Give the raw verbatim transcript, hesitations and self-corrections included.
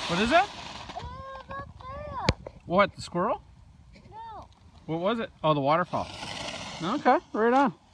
What is that? It was up there. What, the squirrel? No. What was it? Oh, the waterfall. Okay, right on.